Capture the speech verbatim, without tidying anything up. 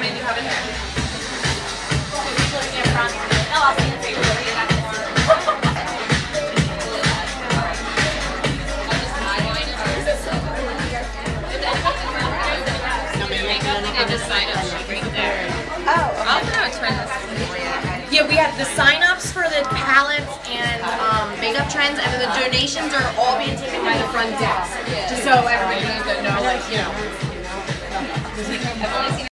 morning you have a hair? No, I'll see you too. Just sign up sheet right there. Oh, I'll kind of turn this. yeah, we have the sign-ups for the palettes and um, makeup trends, and then the donations are all being taken by the front desk. Just so everybody knows that, know, like, you know.